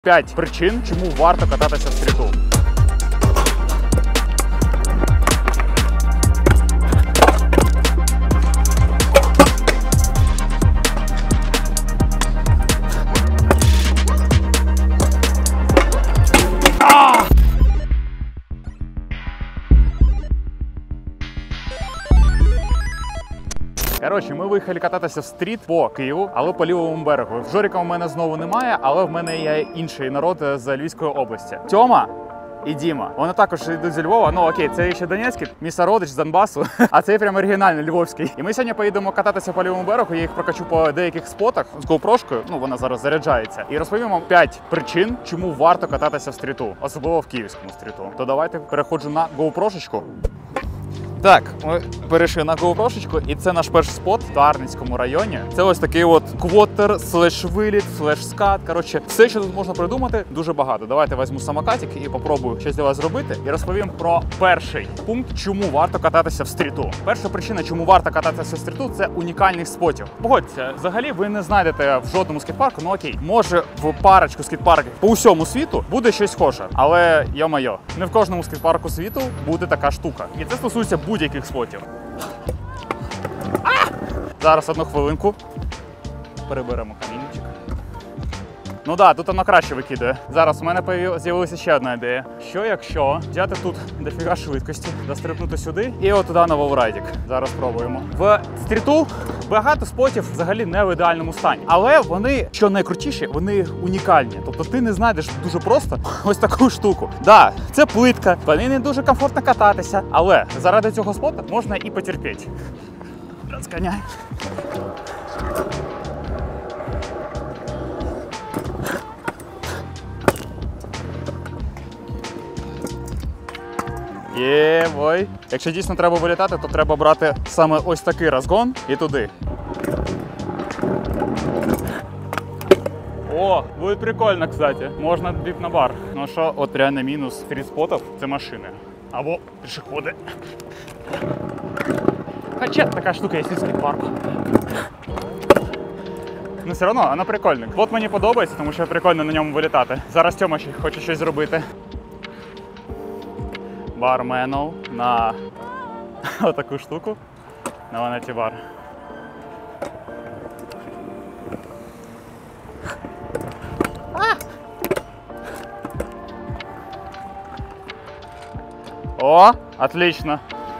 5 причин, чому варто кататися в стріту. Коротше, ми виїхали кататися в стріт по Києву, але по лівому берегу. Жоріка у мене знову немає, але в мене є інший народ з Львівської області. Тьома і Діма. Вони також йдуть зі Львова. Ну окей, це ще Донецький, мій сородич з Донбасу, а це прям оригінальний львовський. І ми сьогодні поїдемо кататися по лівому берегу, я їх прокачу по деяких спотах з GoPro-шкою, ну вона зараз заряджається. І розповім вам 5 причин, чому варто кататися в стріту, особливо в київському стріту. То давайте переходжу на GoPro-шечку. Так, ми перейшли на GoPro-шечку, і це наш перший спот в Дарницькому районі. Це ось такий от квотер, слеш-виліт, слеш-скат. Коротше, все, що тут можна придумати, дуже багато. Давайте візьму самокатик і попробую щось для вас зробити. І розповім про перший пункт, чому варто кататися в стріту. Перша причина, чому варто кататися в стріту, це унікальність спотів. Погодьтеся, взагалі ви не знайдете в жодному скейт-парку, ну окей, може в парочку скейт-парків по усьому світу буде щось схоже. Але, йо-майо, не в кожному скейт-парку світу буде така штука. І це стосується будь-яких спотів. Зараз одну хвилинку. Переберемо камінчик. Ну так, тут воно краще викидає. Зараз у мене з'явилася ще одна ідея. Що якщо взяти тут дофіга швидкості, застрибнути сюди і от туди на волрайдик. Зараз спробуємо. В стріту багато спотів взагалі не в ідеальному стані. Але вони, що найкрутіше, вони унікальні. Тобто ти не знайдеш дуже просто ось таку штуку. Да, це плитка, по ній не дуже комфортно кататися, але заради цього спота можна і потерпіти. Розганяй. Ой. Якщо дійсно треба вилітати, то треба брати саме ось такий розгон і туди. О, буде прикольно, кстати. Можна біп на бар. Ну що, от реально мінус стріт-спотів – це машини. Або пішоходи. Хоча така штука є в скейт-парку. Ну все одно, вона прикольна. От мені подобається, тому що прикольно на ньому вилітати. Зараз Тьома ще хоче щось зробити. Барменов на отаку штуку, на ванеті бар. О, отлично.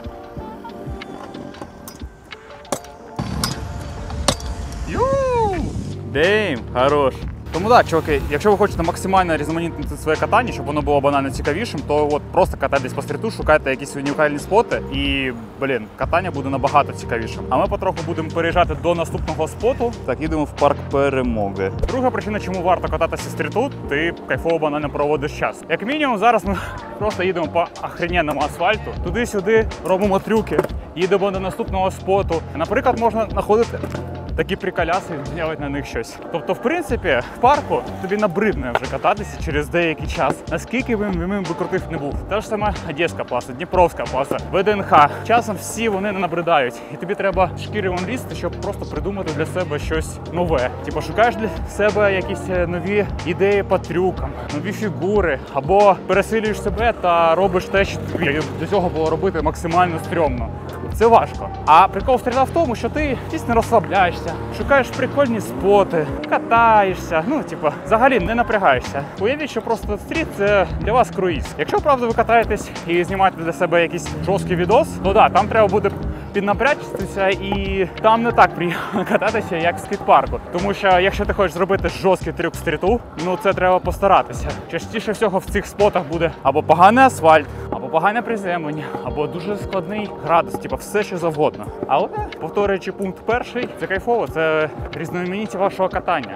Дейм, хорош. Тому так, чуваки, якщо ви хочете максимально різноманітнити своє катання, щоб воно було банально цікавішим, то от просто катайтесь по стріту, шукайте якісь унікальні споти і, катання буде набагато цікавішим. А ми потроху будемо переїжджати до наступного споту. Так, їдемо в парк Перемоги. Друга причина, чому варто кататися в стріту, ти кайфово банально проводиш час. Як мінімум, зараз ми просто їдемо по охрененному асфальту, туди-сюди робимо трюки, їдемо до наступного споту. Наприклад, можна знаходити такі приколяси і зробити на них щось. Тобто, в принципі, в парку тобі набридне вже кататися через деякий час. Наскільки би крутих не був. Та ж сама Одеська пласа, Дніпровська пласа, ВДНХ. Часом всі вони не набридають. І тобі треба шкіри вон лізти, щоб просто придумати для себе щось нове. Типу, шукаєш для себе якісь нові ідеї по трюкам, нові фігури. Або пересилюєш себе та робиш те, що тобі до цього було робити максимально стрьомно. Це важко. А прикол стріта в тому, що ти дійсно розслабляєшся, шукаєш прикольні споти, катаєшся, взагалі не напрягаєшся. Уявіть, що просто стріт – це для вас круїз. Якщо, правда, ви катаєтесь і знімаєте для себе якийсь жорсткий відос, то да, там треба буде піднапрячитися і там не так приємно кататися, як в скейт-парку. Тому що, якщо ти хочеш зробити жорсткий трюк в стріту, це треба постаратися. Частіше всього в цих спотах буде або поганий асфальт, або погане приземлення, або дуже складний градус, все що завгодно. Але, повторюючи пункт перший, це кайфово, це різноманіття вашого катання.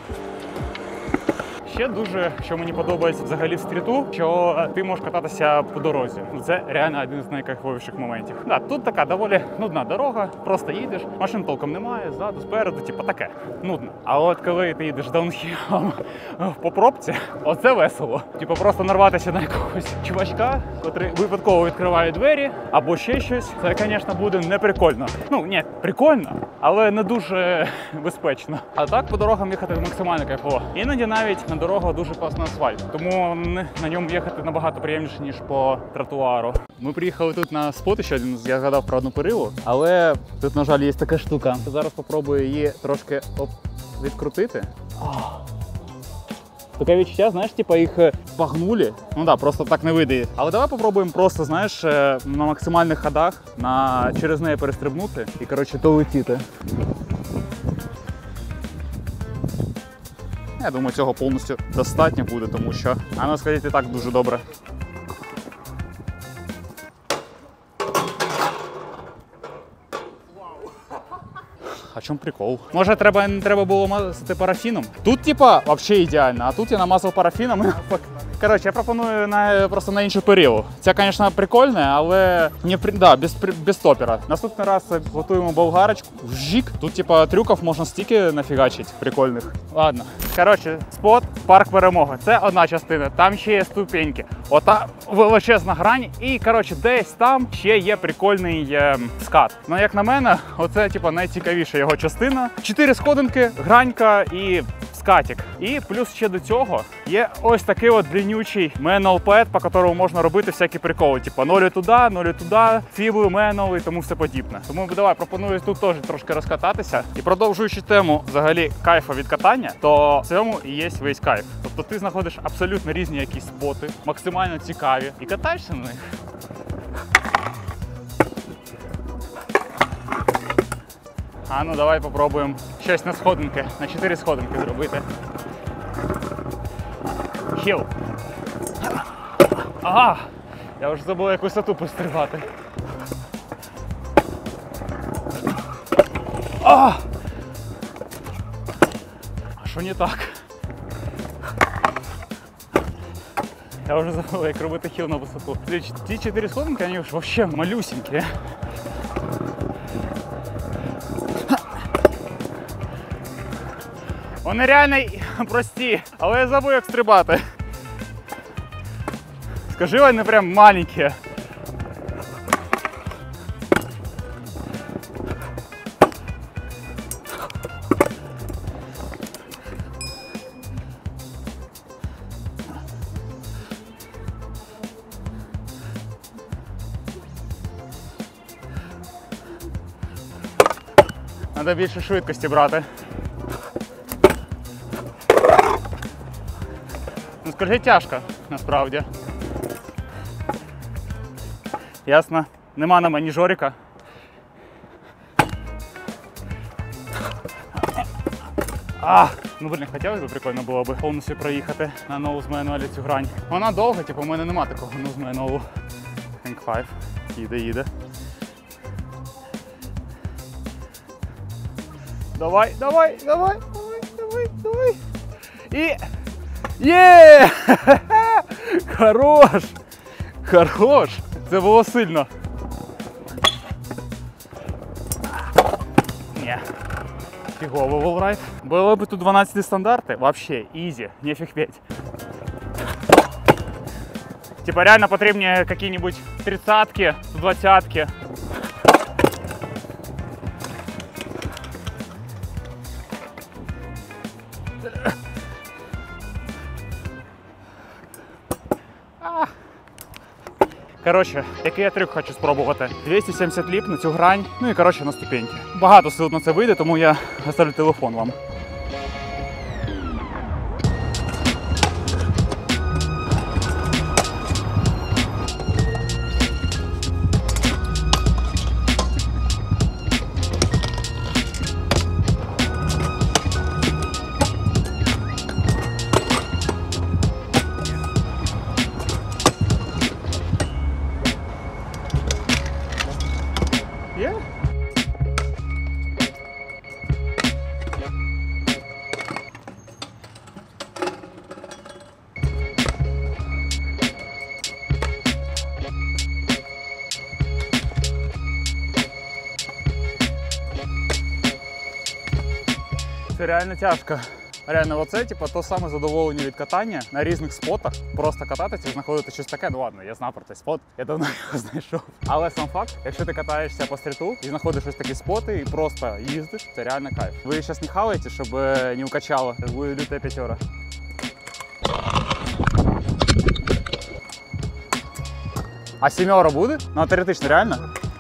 Ще дуже, що мені подобається взагалі в стріту, що ти можеш кататися по дорозі. Це реально один з найкайфовіших моментів. Да, тут така доволі нудна дорога, просто їдеш, машин толком немає, ззаду, спереду, таке, нудно. А от коли ти їдеш даунхілом по пробці, оце весело. Просто нарватися на якогось чувачка, котрий випадково відкриває двері, або ще щось, це, звісно, буде не прикольно. Ні, прикольно, але не дуже безпечно. А так по дорогам їхати максимально кайфово. Іноді навіть на дорога дуже класний асфальт, тому на ньому їхати набагато приємніше, ніж по тротуару. Ми приїхали тут на спот, ще один, я згадав про одну перилу, але тут, на жаль, є така штука. Зараз спробую її трошки відкрутити. Таке відчуття, знаєш, типу їх погнули. Ну так, просто так не вийде. Але давай попробуємо просто, знаєш, на максимальних ходах через неї перестрибнути і, коротше, долетіти. Я думаю, цього повністю достатньо буде, тому що воно, скажіть, і так дуже добре. А чому прикол? Може, не треба було мазати парафіном? Тут, типа, взагалі ідеально, а тут я намазав парафіном. Коротше, я пропоную просто на іншу перилу. Це, звісно, прикольне, але без топера. Наступний раз готуємо болгарочку. Вжик. Тут, типа, трюків можна стільки нафігачити прикольних. Ладно. Коротше, спот, парк Перемоги. Це одна частина. Там ще є ступеньки. Ота величезна грань. І, коротше, десь там ще є прикольний скат. Ну, як на мене, оце, типа, найцікавіша його частина. 4 сходинки, гранька і скатик. І плюс ще до цього є ось такий от длиннючий manual pad, по якому можна робити всякі приколи. Типа 0 туди, фіби, manual і тому все подібне. Тому давай, пропоную тут теж трошки розкататися. І продовжуючи тему взагалі кайфу від катання, то в цьому і є весь кайф. Тобто ти знаходиш абсолютно різні якісь споти, максимально цікаві, і катаєшся на них. А ну давай попробуємо щось на сходинки, на 4 сходинки зробити. Хіл. Ага! Я вже забув яку висоту пострибати. А що не так? Я вже забув, як робити хіл на висоту. Ті 4 сходинки, вони ж взагалі малюсенькі. Вони реально прості, але я забув, як стрибати. Скажи, вони прям маленькі. Треба більше швидкості брати. Ну, скажи, тяжко, насправді. Ясно. Нема на мені жоріка. Ну, блін, хотілося б, прикольно було б повністю проїхати на ноуз мануалі цю грань. Вона довга, типу, у мене нема такого ноуз мануалу. Hank 5. Їде. Давай. І... Є! Хорош! Це було сильно. Ні. Фігово волрайт. Було б тут 12 стандарти, вообще, ізі, нефіг п'ять. Типа реально потрібні якісь 30-ки, 20-ки. Коротше, який я трюк хочу спробувати. 270 ліп на цю грань, ну і коротше на ступеньки. Багато сил на це вийде, тому я оставлю телефон вам. Це реально тяжко. Реально, оце, типу, то саме задоволення від катання на різних спотах. Просто кататися, знаходити щось таке, ну ладно, я знав про цей спот, я давно його знайшов. Але сам факт, якщо ти катаєшся по стріту і знаходиш ось такі споти і просто їздиш, це реально кайф. Ви зараз не хаваєте, щоб не укачало, буде люта п'ятера. А 7 буде? Ну, теоретично, реально?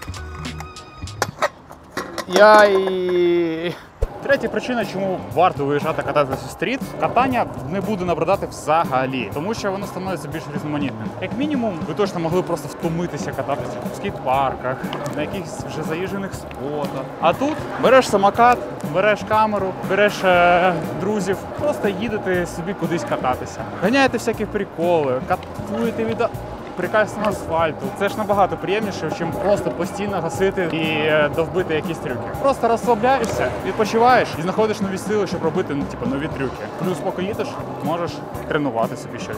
Яй! Третя причина, чому варто виїжджати кататися в стріт, катання не буде набридати взагалі, тому що воно становиться більш різноманітним. Як мінімум, ви точно могли просто втомитися кататися в скейт-парках, на якихось вже заїжджених спотах. А тут береш самокат, береш камеру, береш друзів, просто їдете собі кудись кататися. Ганяєте всякі приколи, катуєте від прекрасного асфальту. Це ж набагато приємніше, ніж просто постійно гасити і довбити якісь трюки. Просто розслабляєшся, відпочиваєш і знаходиш нові сили, щоб робити нові трюки. Плюс поки їдеш, можеш тренувати собі щось.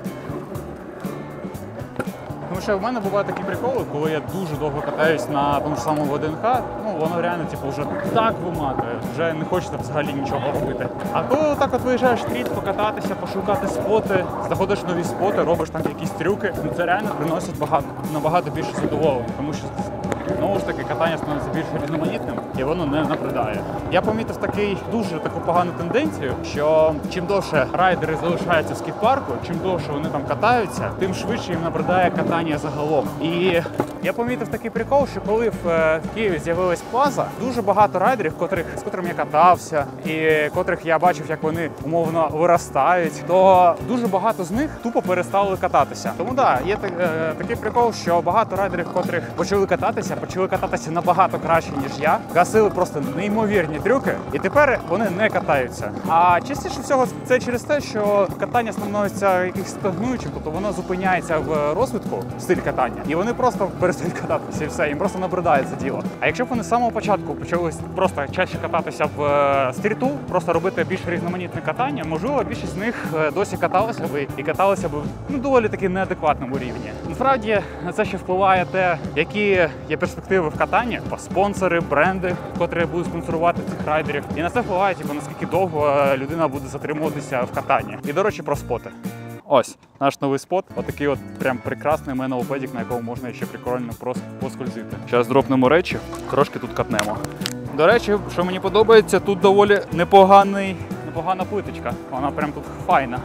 Тому що в мене бувають такі приколи, коли я дуже довго катаюсь на тому ж самому ВДНХ, воно реально вже так виматує, вже не хочеться взагалі нічого робити. А коли так от виїжджаєш в стріт, покататися, пошукати споти, знаходиш нові споти, робиш там якісь трюки, це реально приносить набагато більше задоволення, тому що знову ж таки катання становиться більш різноманітним і воно не набридає. Я помітив таку погану тенденцію, що чим довше райдери залишаються в скейт-парку, чим довше вони там катаються, тим швидше їм набридає катання загалом. І я помітив такий прикол, що коли в Києві з'явилась Плаза, дуже багато райдерів, з котрими я катався, і котрих я бачив, як вони умовно виростають, то дуже багато з них тупо перестали кататися. Тому є такий прикол, що багато райдерів, котрих почали кататися набагато краще, ніж я, гасили просто неймовірні трюки, і тепер вони не катаються. А частіше всього це через те, що катання становиться якихось стагнуючим, тобто воно зупиняється в розвитку, стиль катання, і вони просто перестають кататися і все, їм просто набридає це діло. А якщо б вони з самого початку почали просто чаще кататися в стріту, просто робити більш різноманітне катання, можливо, більшість з них досі каталися б і каталися б доволі таки неадекватному рівні. Насправді на це ще впливає те, які є перспективи в катанні, спонсори, бренди, котрі будуть спонсорувати цих райдерів. І на це впливає, наскільки довго людина буде затримуватися в катанні. І, до речі, про споти. Ось наш новий спот. Отакий прям прекрасний меноупедік, на якому можна ще прикольно поскользити. Зараз дропнемо речі, трошки тут катнемо. До речі, що мені подобається, тут доволі непогана плиточка. Вона прям тут файна.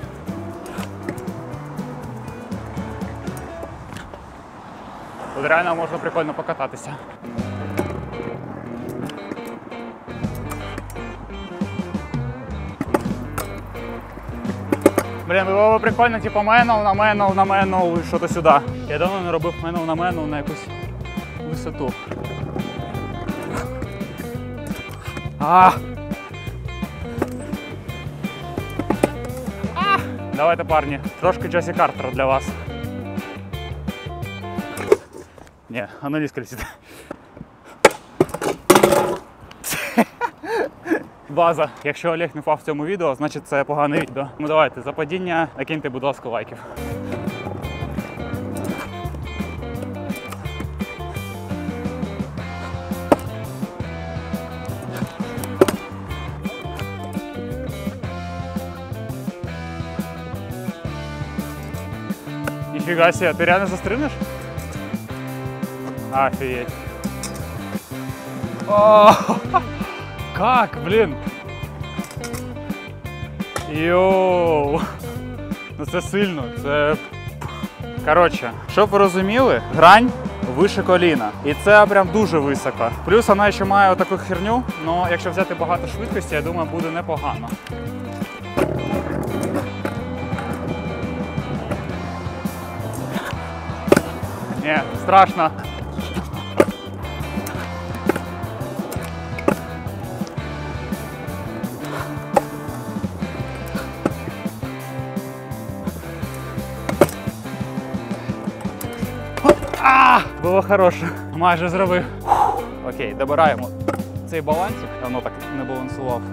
Тут реально можна прикольно покататися. Блін, було б прикольно, менов, що-то сюди. Я давно не робив менов на якусь висоту. Давайте, парні, трошки Джесі Картера для вас. Ні, не скользить. База. Якщо Олег не впав в цьому відео, значить це погане відео. Ну давайте, за падіння накиньте, будь ласка, лайків. Ніфіга себе, ти реально застрибнеш? Офігеть. Как, блін? Йоу! Ну це сильно, це... Коротше, щоб ви розуміли, грань вище коліна. І це прям дуже високо. Плюс вона ще має отаку херню, але якщо взяти багато швидкості, я думаю, буде непогано. Ні, страшно. Було хороше, майже зробив. Окей, добираємо цей балансик, воно так не балансував.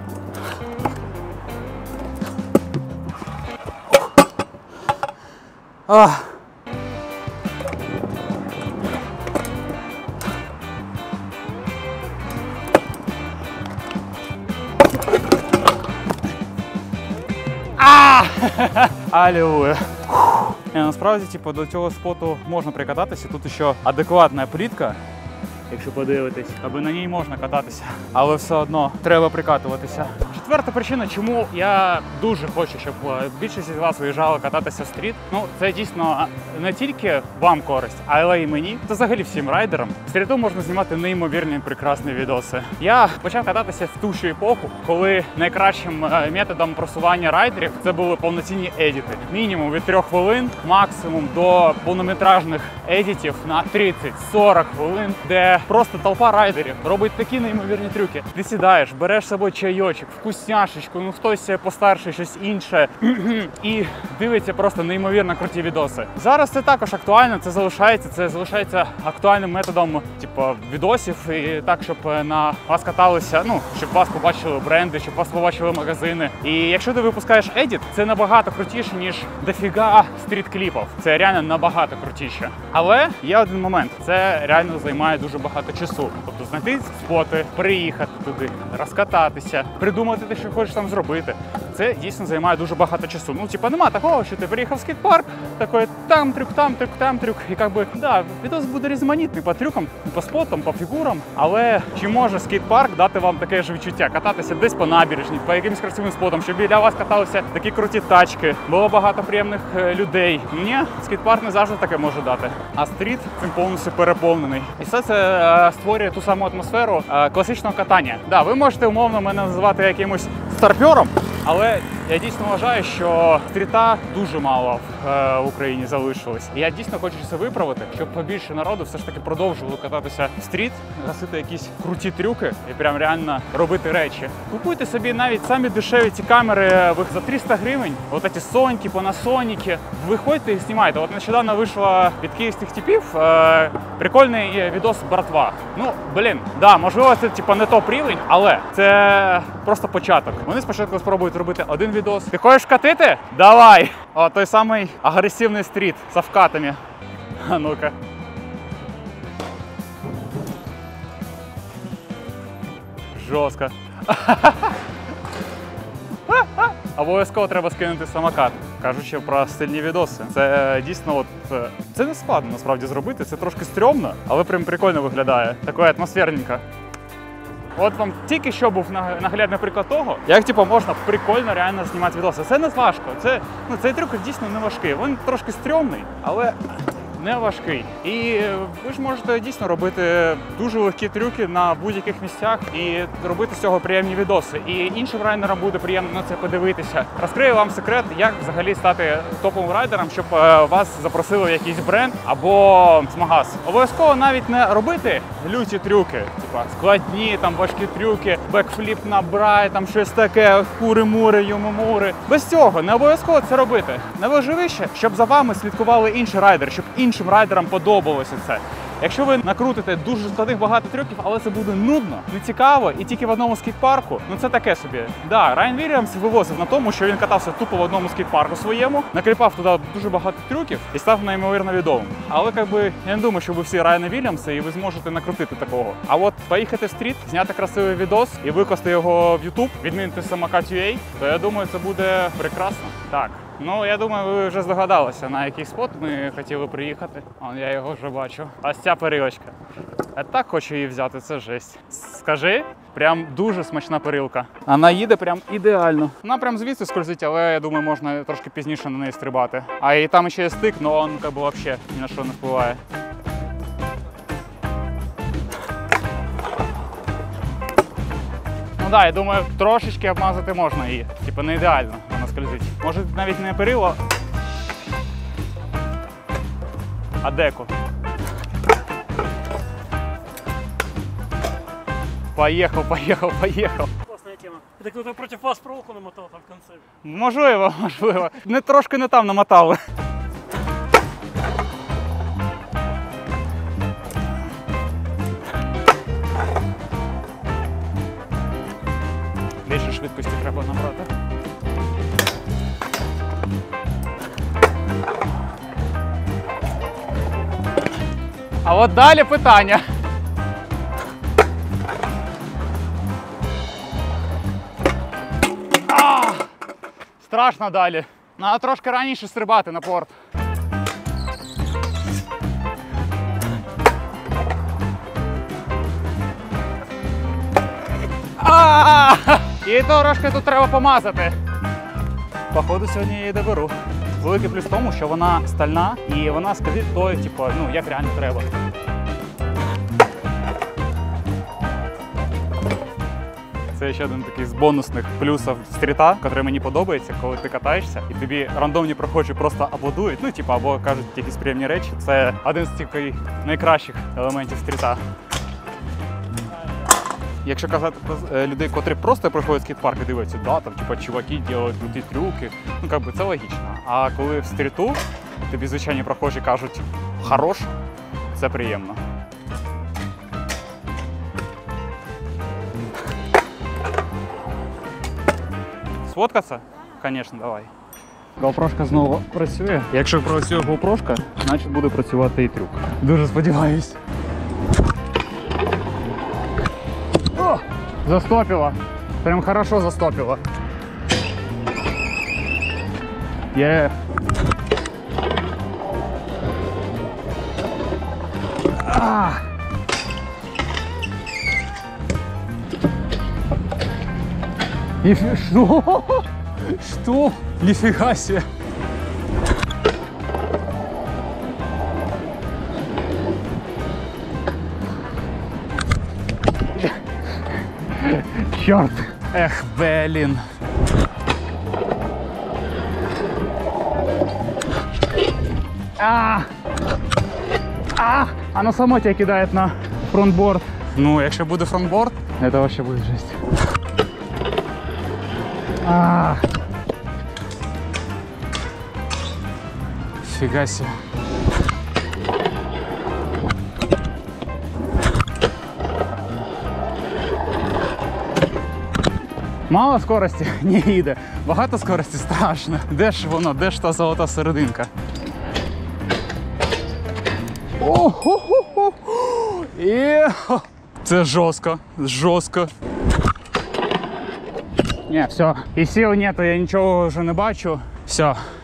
Алілуя. Насправді, до цього споту можна прикататися, тут ще адекватна плітка. якщо подивитись, аби на ній можна кататися, але все одно треба прикатуватися. Четверта причина, чому я дуже хочу, щоб більшість з вас виїжджали кататися в стріт. Ну, це дійсно не тільки вам користь, але й мені, та взагалі всім райдерам. В стріту можна знімати неймовірні прекрасні відоси. Я почав кататися в ту ще епоху, коли найкращим методом просування райдерів це були повноцінні едіти. Мінімум від 3 хвилин, максимум до повнометражних едітів на 30-40 хвилин, де просто толпа райдерів робить такі неймовірні трюки. Ти сідаєш, береш з собою чайочок, вкусняшечку, ну хтось постарший, щось інше, і дивиться просто неймовірно круті відоси. Зараз це також актуально, це залишається актуальним методом, типу, відосів, і так, щоб на вас каталися, ну, щоб вас побачили бренди, щоб вас побачили магазини. І якщо ти випускаєш едіт, це набагато крутіше, ніж дофіга стріт-кліпів. Це реально набагато крутіше. Але є один момент, це реально займає дуже багато часу. Тобто знайти споти, приїхати туди, розкататися, придумати те, що хочеш там зробити. Це дійсно займає дуже багато часу. Ну, типа, нема такого, що ти приїхав в скейт-парк, такий там трюк, там трюк, там трюк. І якби, да, відос буде різноманітний по трюкам, по спотам, по фігурам. Але чи може скейт-парк дати вам таке ж відчуття? Кататися десь по набережні, по якимось красивим спотам, щоб біля вас каталися такі круті тачки, було багато приємних людей. Ні, скейт-парк не завжди таке може дати. А стріт цим повністю переповнений. І все це створює ту саму атмосферу класичного катання. Да, ви можете умовно мене називати якимось старпьором, але я дійсно вважаю, що стріта дуже мало в Україні залишилось. І я дійсно хочу це виправити, щоб побільше народу все ж таки продовжувало кататися в стріт, гасити якісь круті трюки і прям реально робити речі. Купуйте собі навіть самі дешеві ці камери за 300 гривень, от ці Соньки, Панасоніки. Виходьте і знімайте. От нещодавно вийшла від київських типів прикольний відос братва. Ну, блін, да, можливо, це типу не топ рівень, але це просто початок. Вони спочатку спробують робити один відос. Ти хочеш катити? Давай! О, той самий агресивний стріт з вкатами. А ну-ка. Жорстко. Обов'язково треба скинути самокат. Кажучи про стильні відоси. Це дійсно от, це не складно насправді зробити, це трошки стрьомно, але прям прикольно виглядає. Таке атмосферненько. От вам тільки що був наглядний приклад того, як типу, можна прикольно реально знімати відоси. Це не важко, цей трюк дійсно не важкий. Він трошки стрьомний, але не важкий. І ви ж можете дійсно робити дуже легкі трюки на будь-яких місцях і робити з цього приємні відоси. І іншим райдерам буде приємно на це подивитися. Розкрию вам секрет, як взагалі стати топовим райдером, щоб вас запросили в якийсь бренд або з магаз. Обов'язково навіть не робити люті трюки, типа складні, там важкі трюки, бекфліп на брай, там щось таке, кури-мури, юму-мури. Без цього не обов'язково це робити. Найважливіше, щоб за вами слідкували інші райдери, щоб іншим райдерам подобалося це. Якщо ви накрутите дуже складних багато трюків, але це буде нудно, нецікаво і тільки в одному скейт-парку, ну це таке собі. Да, Райан Вільямс вивозив на тому, що він катався тупо в одному скейт-парку своєму, накліпав туди дуже багато трюків і став неймовірно відомим. Але я не думаю, що ви всі Райана Вільямси і ви зможете накрутити такого. А от поїхати в стріт, зняти красивий відос і викласти його в YouTube, відмінити самокат.ua, то я думаю, це буде прекрасно. Так. Ну, я думаю, ви вже здогадалися, на який спот ми хотіли приїхати. Вон, я його вже бачу. Ось ця перилочка. Я так хочу її взяти, це жесть. Скажи, прям дуже смачна перилка. Вона їде прям ідеально. Вона прям звідси скользить, але я думаю, можна трошки пізніше на неї стрибати. А і там ще є стик, але він як би взагалі ні на що не впливає. Ну так, я думаю, трошечки обмазати можна її. Типу не ідеально вона скользить. Може навіть не перило, а деко. Поехал. Классная тема. Это кто-то против вас проволоку намотал там в конце. Можливо. Трошки не там намотали. Більше швидкості треба набрати. А от далі питання. Страшно далі. Треба трошки раніше стрибати на порт. І дорожки тут треба помазати. Походу, сьогодні я її доберу. Великий плюс в тому, що вона стальна і вона скрипить то, типу, ну, як реально треба. Це ще один такий з бонусних плюсів стріта, який мені подобається, коли ти катаєшся і тобі рандомні прохожі просто аплодують, ну, типу, або кажуть якісь приємні речі. Це один з таких найкращих елементів стріта. Якщо казати про людей, котрі просто приходять в скейт-парк і дивляться, да, там, типу, чуваки роблять круті трюки, ну, як би, це логічно. А коли в стріту тобі звичайні прохожі кажуть «хорош», це приємно. Сфоткатися? Звісно, давай. GoPro знову працює. Якщо працює GoPro, значить буде працювати і трюк. Дуже сподіваюсь. О! Застопило. Прям хорошо застопило. Что? Что? Нифига себе. Черт. Эх, блин. Оно само тебя кидает на фронтборд. Ну, якщо буде фронтборд, это вообще будет жесть. Фига себе. Мало скорості не їде, багато скорості страшно. Де ж воно, де ж та золота серединка? О-хо-хо-хо! Це жорстко, жорстко. Ні, все, і сил нету, я нічого вже не бачу. Все.